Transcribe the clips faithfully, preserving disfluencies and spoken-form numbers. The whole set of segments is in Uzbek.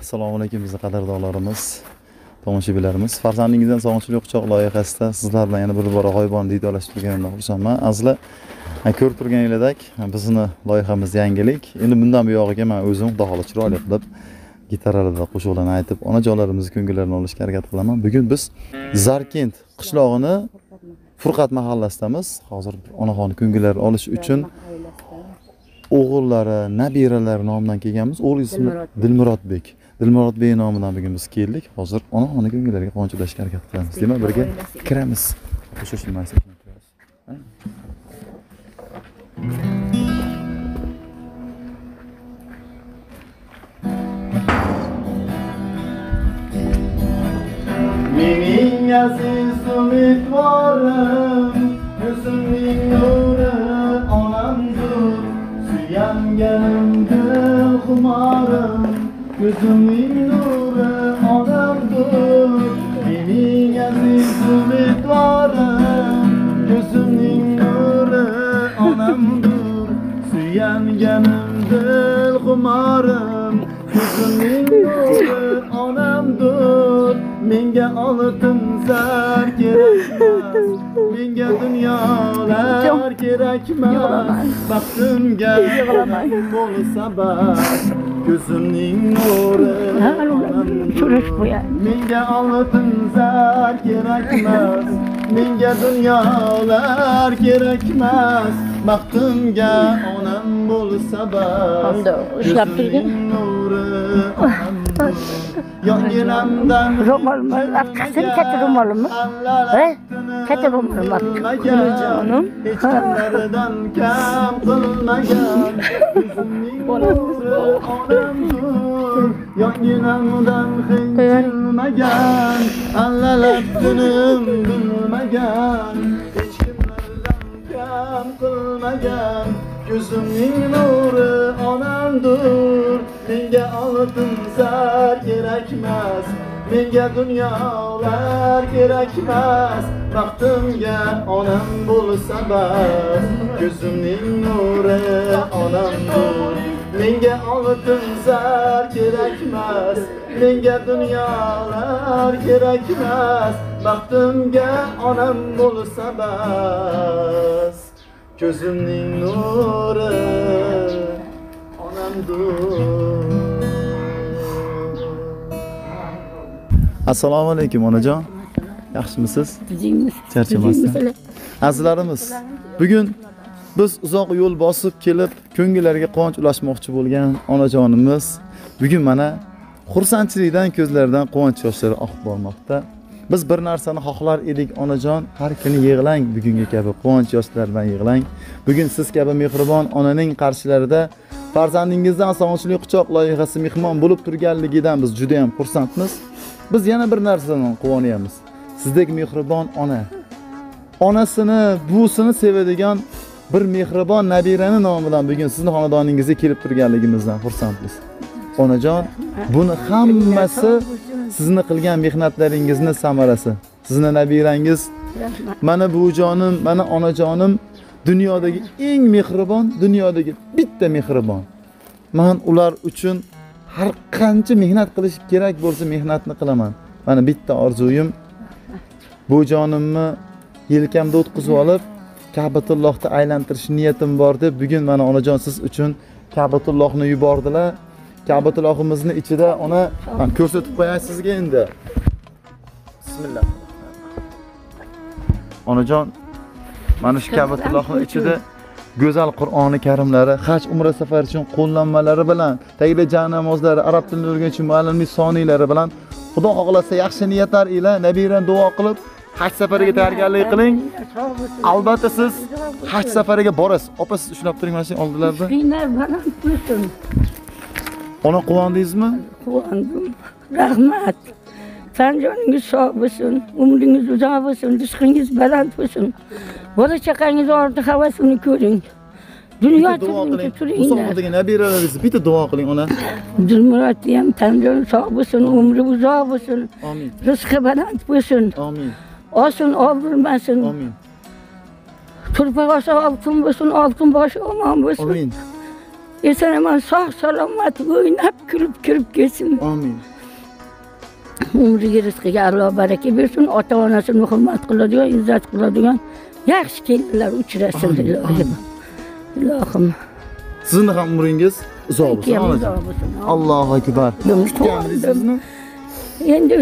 Assalomu alaykum bizning qadrdonlarimiz, tomoshabinlarimiz. Farzandingizdan sog'inchli quchoq loyihasida sizlar bilan yana bir bora g'oyibona diydorlashib turganimdan xursandman. Azizlar, ko'rib turganingizdek, bizning loyihamiz yangilik. Endi bundan buyog'iga men o'zim xudo xohlasa chiroyli qilib gitaralarda qo'shiqlarni aytib, onajonlarimizning ko'ngillarini olishga harakat qilaman. Bugun biz Zarkent qishlog'ini Furqat mahallasidamiz. Hozir onaxonni ko'ngillarini olish uchun o'g'illari, nabiralari nomidan kelganmiz. O'g'il ismi Dilmurodbek. Dilmurodbek nomidan bugun biz keldik. Hozir onaxonni ko'ngillariga quvonch ulashga harakat qilamiz. Demak, birga kiramiz. Shoshilmaysiz. Mening aziz umidvorim, ko'zimning nuri onamdir. Suyanganimda xumorim, ko'zimning nuri onamdir. Mening aziz umidvorim, ko'zimning nuri onamdir. Suyanganimda xumorim, ko'zimning nuri onamdir. Menga oltin zar kerakmas, menga dunyolar kerakmas. Baxtimga bo'lsa bas, ko'zimning nuri onamdir. Menga oltin zar kerakmas, menga dunyolar kerakmas. Baxtimga onam bo'lsa bas, ko'zimning nuri onamdir. Yonginamdan ro'molmi? Arkasini katta ro'molmi? Ha? Katta ro'molmi? Jonim. Hech kimlardan kam qilmagan. Onamdir. Yonginamdan qilmagan. Allalab kunim bilmagan. Hech kimlardan kam qilmagan. Ko'zimning nuri onamdir. Menga oltin zar kerakmas, menga dunyolar kerakmas. Baxtimga onam bo'lsa bas, ko'zimning nuri onamdir. Menga oltin zar kerakmas, menga dunyolar kerakmas. Baxtimga onam bo'lsa bas, ko'zimning nuri onamdir. Assalomu alaykum onajon. Yaxshimisiz? Charchamasdan. Azizlarimiz, bugun biz uzoq yo'l bosib kelib, ko'ngillariga quvonch ulashmoqchi bo'lgan onajonimiz bugun mana xursandchilikdan ko'zlaridan quvonch yoshlari oqib bormoqda. Biz bir narsani xohlar edik onajon, har kuni yig'lang, bugungi kabi quvonch yoshlar bilan yig'lang. Bugun siz kabi mehribon onaning qarshilarida farzandingizdan sog'inchli quchoq loyihasi mehmon bo'lib turganligidan biz juda ham xursandmiz. Biz yana bir narsadan quvonyapmiz. Sizdek mehribon ona, onasini, buvisini sevadigan bir mehribon nabirani nomidan bugun sizning xonadoningizga kelib turganligimizdan xursandmiz. Onajon, buni hammasi sizni qilgan mehnatlaringizning samarasi. Sizning nabirangiz, mana buvijonim, mana onajonim dunyodagi eng mehribon, dunyodagi bitta mehribon. Men ular uchun har qancha mehnat qilish kerak bo'lsa mehnatni qilaman. Mana bitta orzuyim, buvijonimni yelkamda o'tkazib olib, Ka'batullohni aylantirish niyatim bor deb bugun mana onajon siz uchun Ka'batullohni yubordilar. Ka'batullohimizning ichida ona men ko'rsatib qo'yay sizga endi. Bismillah. Onajon, mana shu Ka'batullohning ichida go'zal Qur'oni karimlari, haj umra safari uchun qo'llanmalari bilan, tagida jami namozlari, arab tilini o'rganish uchun muallimlik soniylari bilan Xudo xohlasa yaxshi niyatlar ila nabirani duo qilib haj safariga tayyorgarlik qiling. Albatta siz haj safariga borasiz. Opa siz ushlab turing mana shu oldilarda. Shuylar baland bo'lsin. Ona quvondingizmi? Quvondim. Rahmat. Tanjoningiz sog' bo'lsin, umringiz uzoq bo'lsin, rizqingiz baland bo'lsin. Bola chaqangiz orti havasini ko'ring. Dunyo turibdi turinglar. Musobaqa nabiralaringiz bitta duo qiling ona. Dilmurodni ham tanjoni sog' bo'lsin, umri uzoq bo'lsin. Amin. Rizqi baland bo'lsin. Amin. Olsin, olbilmasin. Amin. Turpa boshi oltin bo'lsin, oltin boshi omon bo'lsin. Amin. eson-omon sog' salomat o'ynab kulib kirib kelsin. Amin. Umriga rizqiga Alloh baraka bersin, ota-onasini hurmat qiladigan, izzat qiladigan yaxshi kelinlar uchrasin ilohim. Ilohim. Sizning ham umringiz uzoq bo'lsin, onajon. Allohu akbar. Kutganmisizni? Endi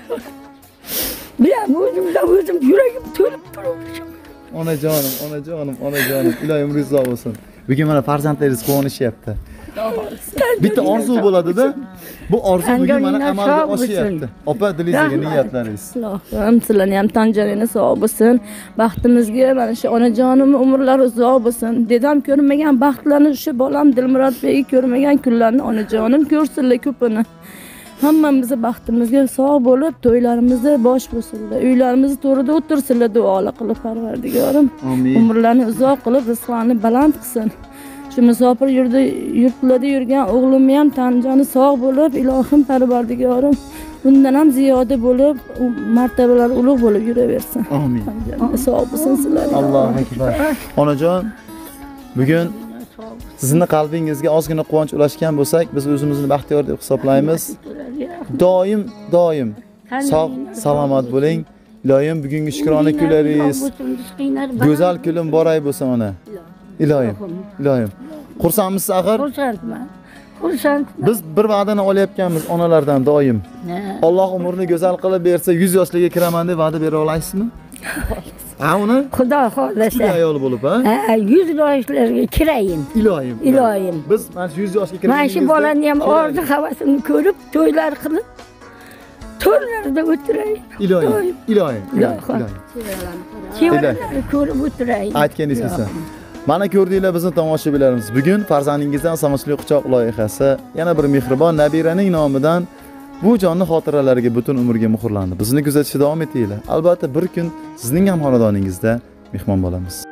bilaman, o'zimdan o'zim yuragim to'lib turibdi. Onajonim, onajonim, onajonim, ilohim umringiz uzoq bo'lsin. Bugun mana farzandlaringiz quvonishyapti. Bitta orzu bo'ladi-da. Bu orzu bugun mana amalga oshyapti. Opa, dilingizga niyatlaringiz. Allohim sizlarni ham tanjaringiz sog' bo'lsin. Baxtimizga mana shu onajonim umrlari uzoq bo'lsin. Dedam ko'rmagan baxtlarni, shu bolam Dilmurodbek ko'rmagan kunlarni onajonim ko'rsinlar ko'pini. Hammamizni baxtimizga sog' bo'lib, to'ylarimizda bosh bo'lsinlar. Uylarimizni to'rida o'tirsinlar, duolar qilib Parvardigorim. Amin. Umrlarni uzoq qilib, rizqlarini baland qilsin. Shu musofir yurdi, yurtlarda yurgan o'g'limni ham tanjoni sog' bo'lib, ilohim Parvardigorim bundan ham ziyoda bo'lib, martabalar ulug' bo'lib yuraversin. Amin. Sog' bo'lsin sizlar. Allohu akbar. Onajon, bugun sizning qalbingizga ozgina quvonch ulashgan bo'lsak, biz o'zimizni baxtiyor deb hisoblaymiz. Doim, doim sog' salomat bo'ling. Ilohim bugungi shukrona kunlaringiz go'zal kulim boray bo'lsin ona. Ilohim, ilohim. Xursandmisiz axir? Xursandman. Xursand. Biz bir va'dani olayotganmiz onalardan doim. Alloh umrni go'zal qilib bersa, yuz yoshlarga kiraman deb va'da bera olaysizmi? Ha, uni? Xudo xolasa. Kuchli ayol bo'lib, ha? Ha, yuz yoshlarga kirayin. Ilohim. Ilohim. Biz mana shu yuz yoshga kirganimizda mana shu bolani ham orzu havasini ko'rib, to'ylar qilib, to'rlarda o'tirayin. Ilohim, ilohim, ilohim. Chevarlarni ko'rib o'tirayin. Aytganingiz kelsa. Mana ko'rdinglar bizni tomoshabinlarimiz. Bugun farzandingizdan Samochli quchoq loyihasi yana bir mehribon nabiraning nomidan bu jonni xotiralariga butun umrga muhrlandi. Bizni kuzatishda davom etinglar. Albatta bir kun sizning ham xonadoningizda mehmon bo'lamiz.